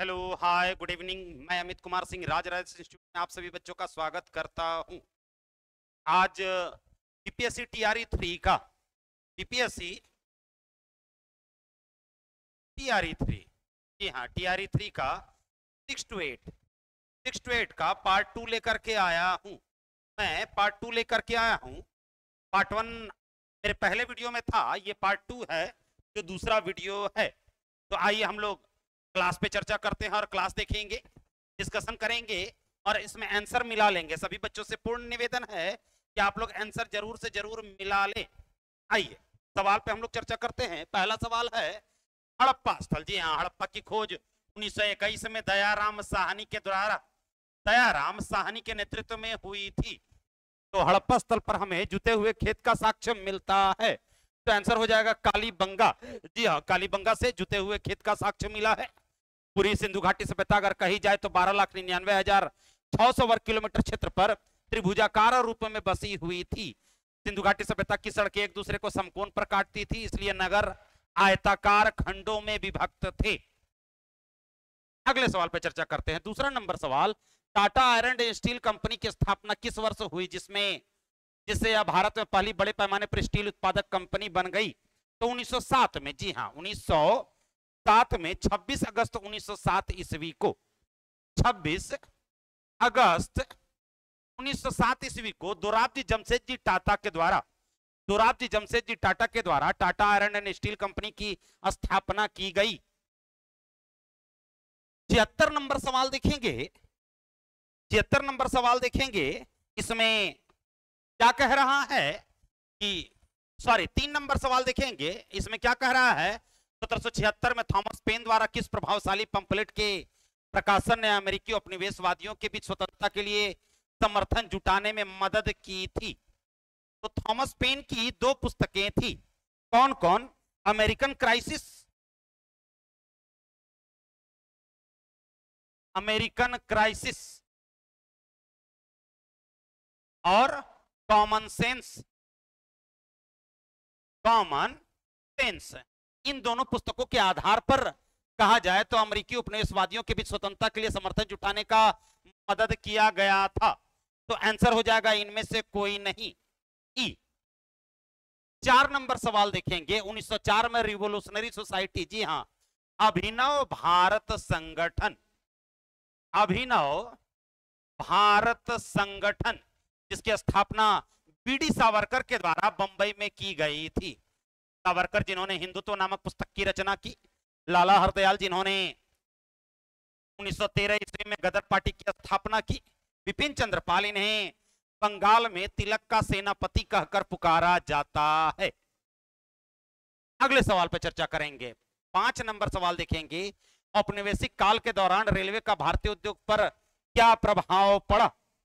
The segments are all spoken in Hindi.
Hello hi good evening. मैं अमित कुमार सिंह राजराज इंस्टीट्यूट में आप सभी बच्चों का स्वागत करता हूं। आज बीपीएससी टीआरई 3 का बीपीएससी टीआरई 3 जी हाँ टीआरई 3 का 6 to 8 का पार्ट 2 लेकर के आया हूं। मैं पार्ट 2 लेकर के आया हूं। पार्ट 1 मेरे पहले वीडियो में था, ये पार्ट 2 है जो दूसरा वीडियो है। तो आइए हम लोग क्लास पे चर्चा करते हैं और क्लास देखेंगे, डिस्कशन करेंगे और इसमें आंसर मिला लेंगे। सभी बच्चों से पूर्ण निवेदन है कि आप लोग आंसर जरूर से जरूर मिला लें। आइए सवाल पे हम लोग चर्चा करते हैं। पहला सवाल है हड़प्पा स्थल। जी हाँ, हड़प्पा की खोज 1921 में दयाराम साहनी के नेतृत्व में हुई थी। तो हड़प्पा स्थल पर हमें जुते हुए खेत का साक्ष्य मिलता है। तो आंसर हो जाएगा कालीबंगा। जी हाँ, कालीबंगा से जुते हुए खेत का साक्ष्य मिला है। पूरी सिंधु घाटी सभ्यता अगर कही जाए तो 12,99,600 वर्ग किलोमीटर क्षेत्र पर त्रिभुजाकार रूप में बसी हुई थी। सिंधु घाटी सभ्यता की सड़कें एक दूसरे को समकोण पर काटती थी, इसलिए नगर आयताकार खंडों में विभक्त थे। अगले सवाल पर चर्चा करते हैं। दूसरा नंबर सवाल, Tata iron and steel company की स्थापना किस वर्ष हुई जिससे यह भारत में पहली बड़े पैमाने पर स्टील उत्पादक कंपनी बन गई? तो 1907 में। जी हाँ, 1907 में 26 अगस्त 1907 ईस्वी को 26 अगस्त 1907 ईस्वी को दोराबजी जमशेदजी टाटा के द्वारा Tata iron and steel company की स्थापना की गई। 76 नंबर सवाल देखेंगे। 76 नंबर सवाल देखेंगे। इसमें क्या कह रहा है कि 3 नंबर सवाल देखेंगे। इसमें क्या कह रहा है, 1776 में थॉमस पेन द्वारा किस प्रभावशाली पंपलेट के प्रकाशन ने अमेरिकी उपनिवेशवादियों के बीच स्वतंत्रता के लिए समर्थन जुटाने में मदद की थी? तो थॉमस पेन की 2 पुस्तकें थी। कौन कौन? अमेरिकन क्राइसिस और कॉमन सेंस। इन दोनों पुस्तकों के आधार पर कहा जाए तो अमेरिकी उपनिवेशवादियों के बीच स्वतंत्रता के लिए समर्थन जुटाने का मदद किया गया था। तो आंसर हो जाएगा इनमें से कोई नहीं, ई। 4 नंबर सवाल देखेंगे। 1904 में रिवोल्यूशनरी सोसाइटी, जी हां, अभिनव भारत संगठन जिसकी स्थापना बीडी सावरकर के द्वारा बंबई में की गई थी। सावरकर जिन्होंने हिंदुत्व नामक पुस्तक की रचना की, लाला हरदयाल जिन्होंने 1913 ईस्वी में गदर पार्टी की स्थापना की, विपिन चंद्र पाल इन्हें बंगाल में तिलक का सेनापति कहकर पुकारा जाता है। अगले सवाल पर चर्चा करेंगे। 5 नंबर सवाल देखेंगे। औपनिवेशिक काल के दौरान रेलवे का भारतीय उद्योग पर क्या प्रभाव पड़ा?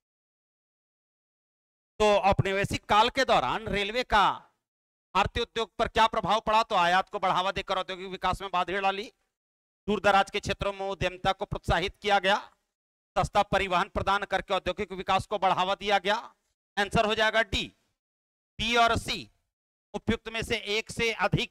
तो औपनिवेशिक काल के दौरान रेलवे का भारतीय उद्योग पर क्या प्रभाव पड़ा? तो आयात को बढ़ावा देकर औद्योगिक विकास में बाधा डाली, दूर दराज के क्षेत्रों में उद्यमिता को प्रोत्साहित किया गया, सस्ता परिवहन प्रदान करके औद्योगिक विकास को बढ़ावा दिया गया। आंसर हो जाएगा डी, बी और सी उपयुक्त में से एक से अधिक।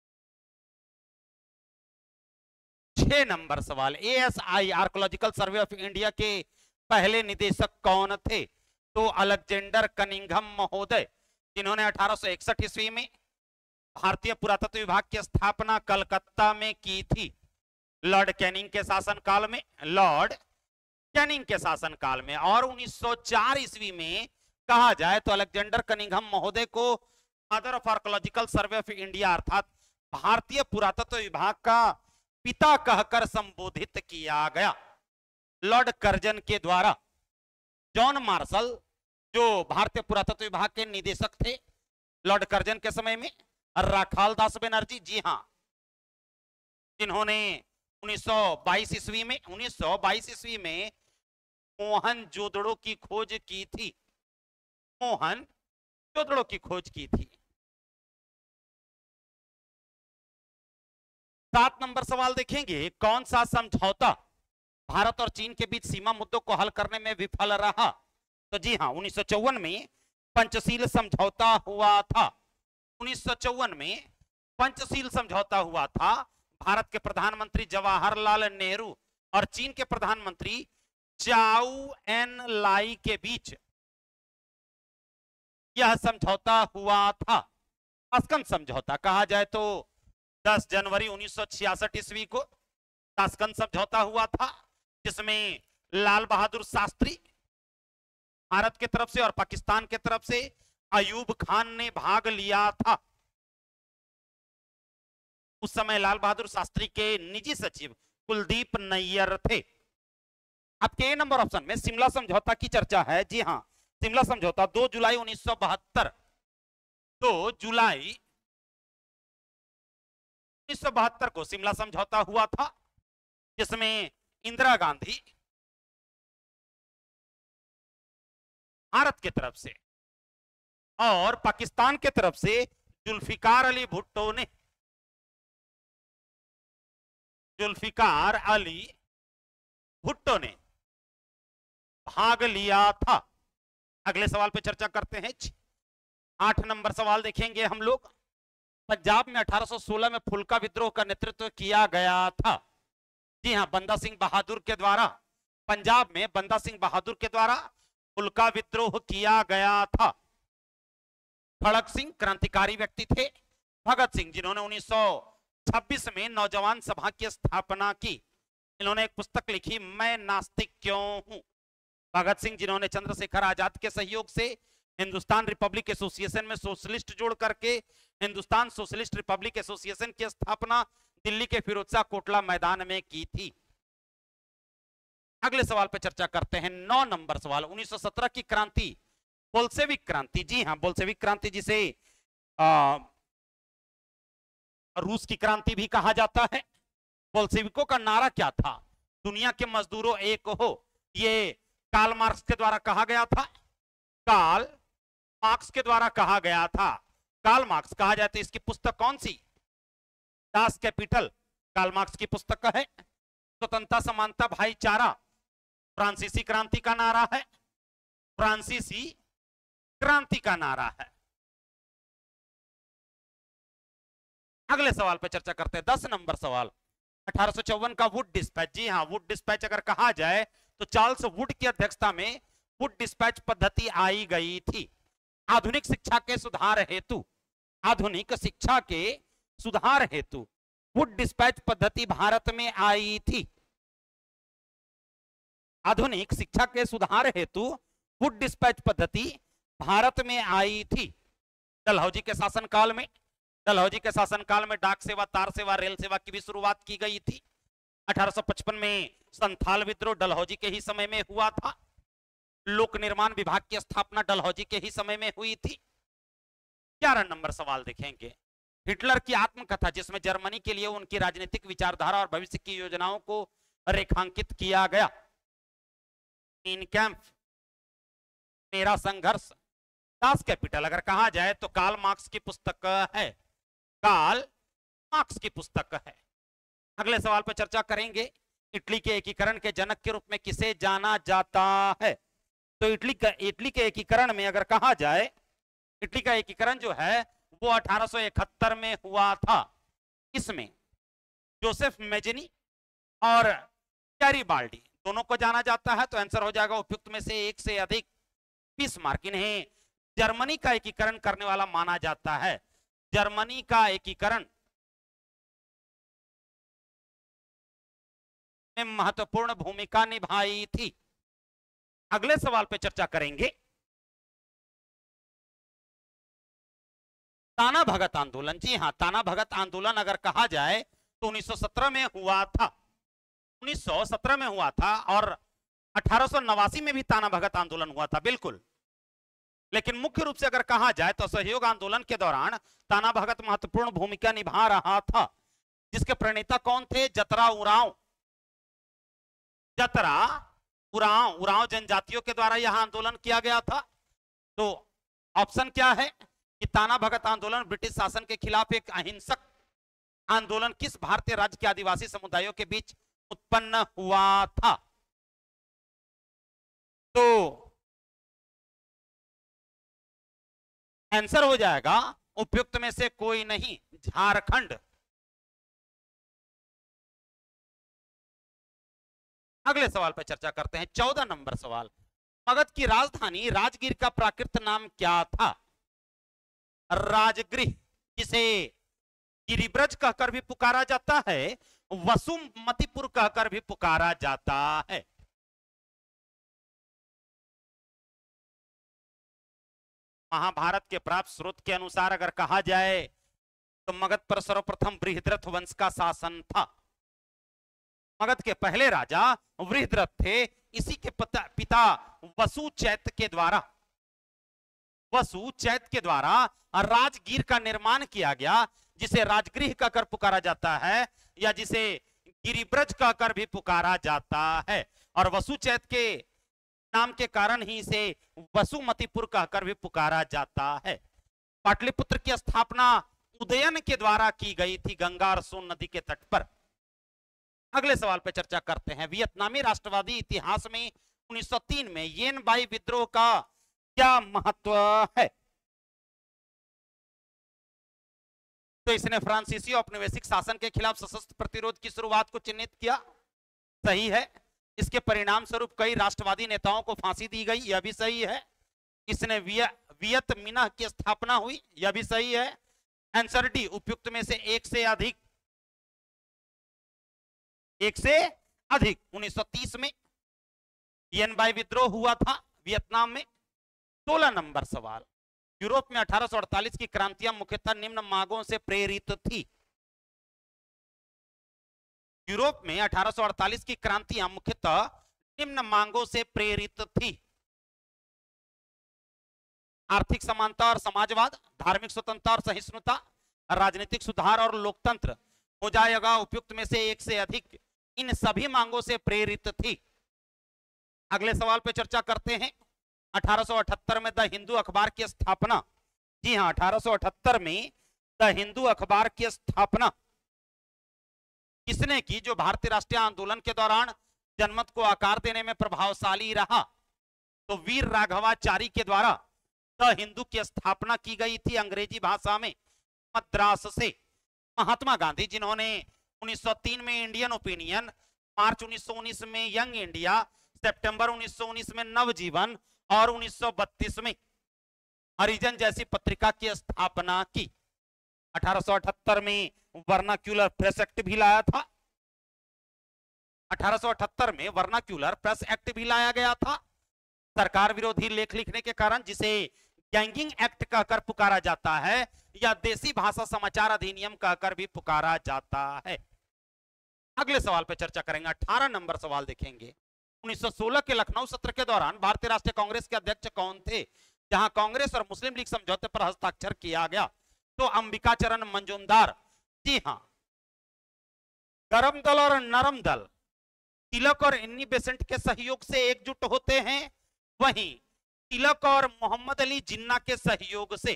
6 नंबर सवाल, ASI archaeological survey of India के पहले निदेशक कौन थे? तो अलेक्जेंडर कनिंघम महोदय, जिन्होंने 1861 ईस्वी में भारतीय पुरातत्व विभाग की स्थापना कलकत्ता में की थी। लॉर्ड कैनिंग के शासनकाल में और 1904 ईस्वी में कहा जाए तो अलेक्जेंडर कनिंघम महोदय को father of archaeological survey of India अर्थात भारतीय पुरातत्व विभाग का पिता कहकर संबोधित किया गया। लॉर्ड कर्जन के द्वारा जॉन मार्शल, जो भारतीय पुरातत्व विभाग के निदेशक थे लॉर्ड कर्जन के समय में, राखाल दास बनर्जी, जी हां, जिन्होंने 1922 ईस्वी में मोहनजोदड़ो की खोज की थी। 7 नंबर सवाल देखेंगे। कौन सा समझौता भारत और चीन के बीच सीमा मुद्दों को हल करने में विफल रहा? तो जी हां, 1954 में पंचशील समझौता हुआ था। 1954 में पंचशील समझौता हुआ था। भारत के प्रधानमंत्री जवाहरलाल नेहरू और चीन के प्रधानमंत्री चाउ एन लाई के बीच यह समझौता हुआ था। ताशकंद समझौता कहा जाए तो 10 जनवरी 1966 ईस्वी को ताशकंद समझौता हुआ था, जिसमें लाल बहादुर शास्त्री भारत की तरफ से और पाकिस्तान की तरफ से अयूब खान ने भाग लिया था। उस समय लाल बहादुर शास्त्री के निजी सचिव कुलदीप नैयर थे। आपके ए नंबर ऑप्शन में शिमला समझौता की चर्चा है। जी हां, शिमला समझौता 2 जुलाई 1972 2 जुलाई 1972 को शिमला समझौता हुआ था, जिसमें इंदिरा गांधी भारत की तरफ से और पाकिस्तान की तरफ से जुल्फिकार अली भुट्टो ने भाग लिया था। अगले सवाल पे चर्चा करते हैं। 8 नंबर सवाल देखेंगे हम लोग। पंजाब में 1816 में फुल्का विद्रोह का नेतृत्व किया गया था। जी हां, बंदा सिंह बहादुर के द्वारा पंजाब में बंदा सिंह बहादुर के द्वारा फुल्का विद्रोह किया गया था। खड़क सिंह क्रांतिकारी व्यक्ति थे। भगत सिंह जिन्होंने 1926 में नौजवान सभा की स्थापना की, इन्होंने एक पुस्तक लिखी, मैं नास्तिक क्यों हूं। भगत सिंह जिन्होंने चंद्रशेखर आजाद के सहयोग से हिंदुस्तान रिपब्लिक एसोसिएशन में सोशलिस्ट जोड़ करके हिंदुस्तान सोशलिस्ट रिपब्लिक एसोसिएशन की स्थापना दिल्ली के फिरोजशाह कोटला मैदान में की थी। अगले सवाल पर चर्चा करते हैं। 9 नंबर सवाल। 1917 की क्रांति, बोल्शेविक क्रांति, जी हां बोल्शेविक क्रांति जिसे रूस की क्रांति भी कहा जाता है। बोल्शेविकों का नारा क्या था? दुनिया के मजदूरों एक हो। ये कार्ल मार्क्स के द्वारा कहा गया था। कार्ल मार्क्स के द्वारा कहा गया था। कार्ल मार्क्स कहा जाए तो इसकी पुस्तक कौन सी? दास कैपिटल कार्ल मार्क्स की पुस्तक है। स्वतंत्रता, समानता, भाईचारा फ्रांसीसी क्रांति का नारा है। फ्रांसीसी क्रांति का नारा है। अगले सवाल पर चर्चा करते हैं। 10 नंबर सवाल। 1854 का वुड डिस्पैच, जी हां वुड डिस्पैच अगर कहा जाए तो चार्ल्स वुड की अध्यक्षता में वुड डिस्पैच पद्धति आई गई थी। आधुनिक शिक्षा के सुधार हेतु, आधुनिक शिक्षा के सुधार हेतु वुड डिस्पैच पद्धति भारत में आई थी। आधुनिक शिक्षा के सुधार हेतु वुड डिस्पैच पद्धति भारत में आई थी। डलहौजी के शासनकाल में, डलहौजी के शासनकाल में डाक सेवा, तार सेवा, रेल सेवा की भी शुरुआत की गई थी। 1855 में संथाल विद्रोह डलहौजी के ही समय में हुआ था। लोक निर्माण विभाग की स्थापना डलहौजी के ही समय में हुई थी। 11 नंबर सवाल देखेंगे। हिटलर की आत्मकथा, जिसमें जर्मनी के लिए उनकी राजनीतिक विचारधारा और भविष्य की योजनाओं को रेखांकित किया गया। मीन कैंप, मेरा संघर्ष, दास कैपिटल अगर कहा जाए तो कार्ल मार्क्स की पुस्तक है। कार्ल मार्क्स की पुस्तक है। अगले सवाल पर चर्चा करेंगे। इटली के एकीकरण के जनक के रूप में किसे जाना जाता है? तो इटली के एकीकरण में अगर कहा जाए, इटली का एकीकरण जो है वो 1871 में हुआ था। इसमें जोसेफ मेजनी और गैरिबाल्डी दोनों को जाना जाता है। तो आंसर हो जाएगा उपयुक्त में से एक से अधिक बिस्मार्क। इन्हें जर्मनी का एकीकरण करने वाला माना जाता है। जर्मनी का एकीकरण में महत्वपूर्ण भूमिका निभाई थी। अगले सवाल पे चर्चा करेंगे। ताना भगत आंदोलन, जी हां ताना भगत आंदोलन अगर कहा जाए तो 1917 में हुआ था। 1917 में हुआ था और 1889 में भी ताना भगत आंदोलन हुआ था, बिल्कुल। लेकिन मुख्य रूप से अगर कहा जाए तो असहयोग आंदोलन के दौरान ताना भगत महत्वपूर्ण भूमिका निभा रहा था। जिसके प्रणेता कौन थे? जतरा उरांव। जतरा उरांव, उरांव जनजातियों के द्वारा यह आंदोलन किया गया था। तो ऑप्शन क्या है कि ताना भगत आंदोलन ब्रिटिश शासन के खिलाफ एक अहिंसक आंदोलन किस भारतीय राज्य के आदिवासी समुदायों के बीच उत्पन्न हुआ था? तो आंसर हो जाएगा उपयुक्त में से कोई नहीं, झारखंड। अगले सवाल पर चर्चा करते हैं। 14 नंबर सवाल, मगध की राजधानी राजगीर का प्राकृत नाम क्या था? राजगृह, जिसे गिरिब्रज कहकर भी पुकारा जाता है, वसुमतीपुर कहकर भी पुकारा जाता है। महाभारत के प्राप्त स्रोत के अनुसार अगर कहा जाए तो मगध पर सर्वप्रथम बृहद्रथ वंश का शासन था। मगध के पहले राजा बृहद्रथ थे। इसी के पिता वसु चैत्य के द्वारा राजगीर का निर्माण किया गया, जिसे राजगृह कहकर पुकारा जाता है या जिसे गिरिब्रज कहकर भी पुकारा जाता है। और वसु चैत्य के नाम के कारण ही इसे वसुमतीपुर कहकर भी पुकारा जाता है। पाटलिपुत्र की स्थापना उदयन के द्वारा की गई थी, गंगा और सोन नदी के तट पर। अगले सवाल पर चर्चा करते हैं। वियतनामी राष्ट्रवादी इतिहास में 1903 में येन बाई विद्रोह का क्या महत्व है? तो इसने फ्रांसीसी औपनिवेशिक शासन के खिलाफ सशस्त्र प्रतिरोध की शुरुआत को चिन्हित किया, सही है। इसके परिणाम स्वरूप कई राष्ट्रवादी नेताओं को फांसी दी गई, यह भी सही है। इसने वियत मिन्ह की स्थापना हुई, यह भी सही है। आंसर डी, उपयुक्त में से एक से अधिक 1930 में येन बाई विद्रोह हुआ था वियतनाम में। 16 नंबर सवाल, यूरोप में 1848 की क्रांतियां मुख्यतः निम्न मांगों से प्रेरित थी। यूरोप में 1848 की क्रांतियां मुख्यतः निम्न मांगों से प्रेरित थी। आर्थिक समानता और समाजवाद, धार्मिक स्वतंत्रता और सहिष्णुता, राजनीतिक सुधार और लोकतंत्र हो जाएगा उपयुक्त में से एक से अधिक। इन सभी मांगों से प्रेरित थी। अगले सवाल पे चर्चा करते हैं। 1878 में द हिंदू अखबार की स्थापना, जी हां 1878 में द हिंदू अखबार की स्थापना किसने की, जो भारतीय राष्ट्रीय आंदोलन के दौरान जनमत को आकार देने में प्रभावशाली रहा? तो वीर राघवाचारी के द्वारा द हिंदू की स्थापना की गई थी अंग्रेजी भाषा में, मद्रास से। महात्मा गांधी, जिन्होंने 1903 में इंडियन ओपिनियन, मार्च 1919 में यंग इंडिया, सितंबर 1919 में नवजीवन और 1932 में हरिजन जैसी पत्रिका की स्थापना की। 1878 में वर्नाक्यूलर प्रेस एक्ट भी लाया था। 1878 में वर्नाक्यूलर प्रेस एक्ट भी लाया गया था, सरकार विरोधी लेख लिखने के कारण, जिसे गैंगिंग एक्ट कहकर पुकारा जाता है या देसी भाषा समाचार अधिनियम कहकर भी पुकारा जाता है। अगले सवाल पर चर्चा करेंगे। 18 नंबर सवाल देखेंगे। 1916 के लखनऊ सत्र के दौरान भारतीय राष्ट्रीय कांग्रेस के अध्यक्ष कौन थे, जहां कांग्रेस और मुस्लिम लीग समझौते पर हस्ताक्षर किया गया? तो अंबिका चरण मंजूमदार। जी हां, गरम दल और नरम दल तिलक और इन्नी बेसेंट के सहयोग से एकजुट होते हैं, वहीं तिलक और मोहम्मद अली जिन्ना के सहयोग से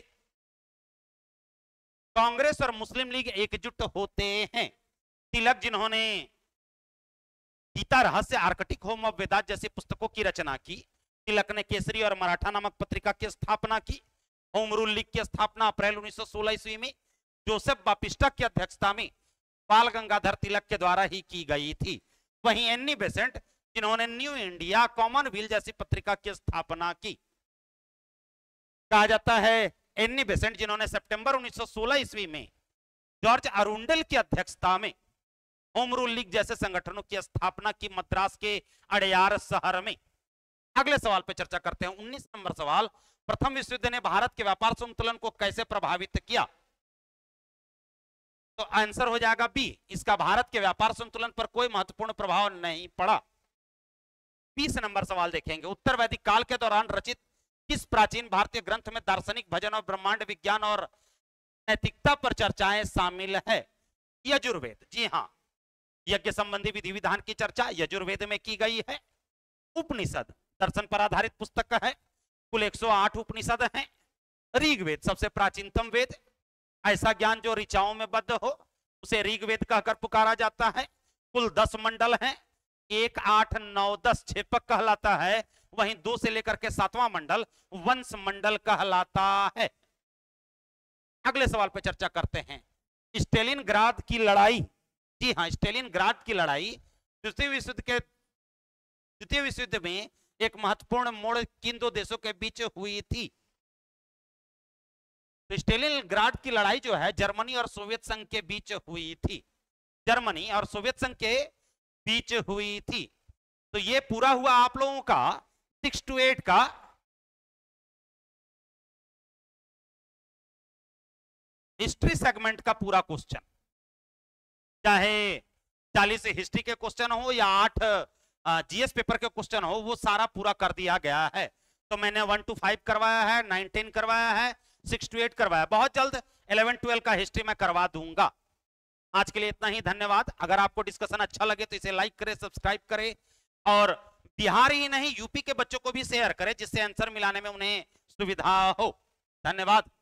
कांग्रेस और मुस्लिम लीग एकजुट होते हैं। तिलक, जिन्होंने गीता रहस्य, आर्कटिक होम ऑफ वेदांत जैसी पुस्तकों की रचना की। तिलक ने केसरी और मराठा नामक पत्रिका की स्थापना की। होम रूल लीग की स्थापना अप्रैल 1916 ईस्वी में जोसेफ बापिस्टा की अध्यक्षता में बाल गंगाधर तिलक के द्वारा ही की गई थी। वहीं एन्नी बेसेंट, जिन्होंने न्यू इंडिया, कॉमनवेल्थ जैसी पत्रिका की स्थापना की। कहा जाता है एन्नी बेसेंट, जिन्होंने सितंबर 1916 ईस्वी में जॉर्ज अरुंडेल की अध्यक्षता में होम रूल लीग जैसे संगठनों की स्थापना की, मद्रास के अड़यार शहर में। अगले सवाल पर चर्चा करते हैं। 19 नंबर सवाल, प्रथम विश्व युद्ध ने भारत के व्यापार संतुलन को कैसे प्रभावित किया? तो आंसर हो जाएगा बी, इसका भारत के व्यापार संतुलन पर कोई महत्वपूर्ण प्रभाव नहीं पड़ा। 20 नंबर सवाल देखेंगे। उत्तर वैदिक काल के दौरान रचित किस प्राचीन भारतीय ग्रंथ में दार्शनिक, भजन और ब्रह्मांड विज्ञान और नैतिकता पर चर्चाएं शामिल है? यजुर्वेद। जी हां, यज्ञ संबंधी विधि विधान की चर्चा यजुर्वेद में की गई है। उपनिषद दर्शन पर आधारित पुस्तक है। कुल 108 उपनिषद हैं। ऋग्वेद सबसे प्राचीनतम वेद, ऐसा ज्ञान जो ऋचाओं में बद्ध हो उसे ऋग्वेद कहकर पुकारा जाता है। कुल 10 मंडल हैं। 1, 8, 9, 10 छेपक कहलाता है। वहीं 2 से लेकर के 7वां मंडल वंश मंडल कहलाता है। अगले सवाल पर चर्चा करते हैं। स्टेलिनग्राद की लड़ाई, जी हां, स्टेलिनग्राद की लड़ाई द्वितीय विश्व युद्ध के द्वितीय विश्व युद्ध में एक महत्वपूर्ण मोड़ किन दो देशों के बीच हुई थी? तो स्टेलिनग्राड की लड़ाई जो है जर्मनी और सोवियत संघ के बीच हुई थी। जर्मनी और सोवियत संघ के बीच हुई थी। तो ये पूरा हुआ आप लोगों का 6 to 8 का हिस्ट्री सेगमेंट का पूरा क्वेश्चन। चाहे 40 हिस्ट्री के क्वेश्चन हो या 8 जीएस पेपर के क्वेश्चन हो, वो सारा पूरा कर दिया गया है। तो मैंने 1 to 5 करवाया है, 9 10 करवाया है, 6 to 8 करवाया। बहुत जल्द 11 12 का हिस्ट्री में करवा दूंगा। आज के लिए इतना ही, धन्यवाद। अगर आपको डिस्कशन अच्छा लगे तो इसे लाइक करें, सब्सक्राइब करें और बिहार ही नहीं यूपी के बच्चों को भी शेयर करें, जिससे आंसर मिलाने में उन्हें सुविधा हो। धन्यवाद।